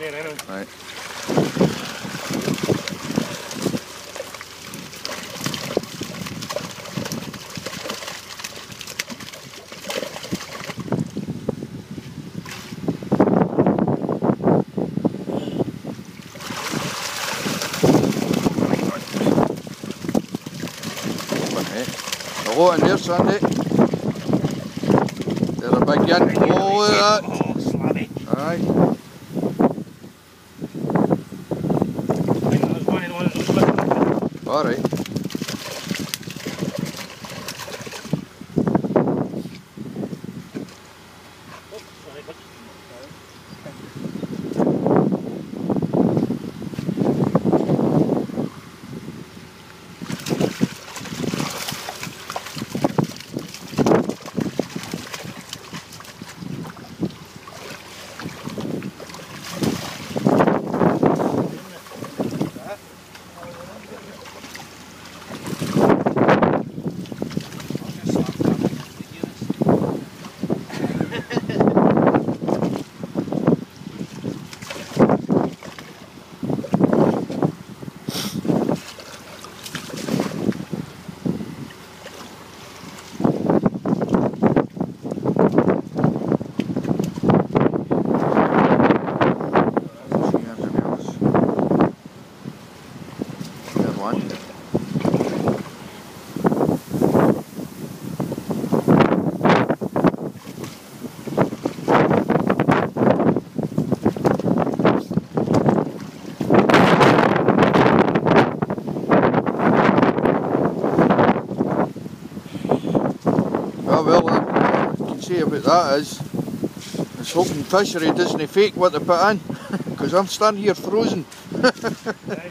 there anyway. Right. A lot in there, Sandy. They're a big yin. Oh, look at that. Oh, slabby. Aye. That was one of the ones that was slipping. Alright. Well, I can say about that is hoping fishery doesn't fake what they put in, because I'm standing here frozen.